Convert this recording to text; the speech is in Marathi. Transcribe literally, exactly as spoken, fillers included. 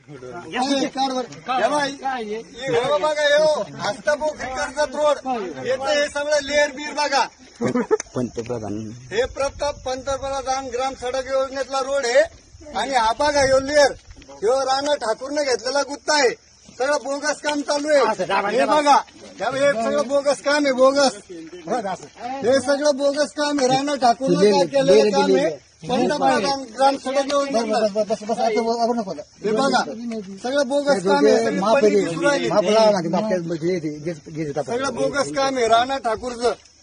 बघा हस्तापोखरी कर्जत रोड येतं हे सगळं लेअर बीर बघा. पंतप्रधान हे प्रताप पंतप्रधान ग्राम सडक योजनेतला रोड आहे आणि हा बघा ह्यो लेअर ह्यो राणा ठाकूरने घेतलेला गुत्ता आहे. सगळं बोगस काम चालू आहे. हे बघा हे सगळं बोगस काम आहे. बोगस हे सगळं बोगस काम आहे. राणा ठाकूरने काय केलेलं काम आहे पंतप्रधान ग्राम सडक योजनेतलं. हे बघा सगळं बोगस काम आहे. सगळं बोगस काम आहे राणा ठाकूरचं.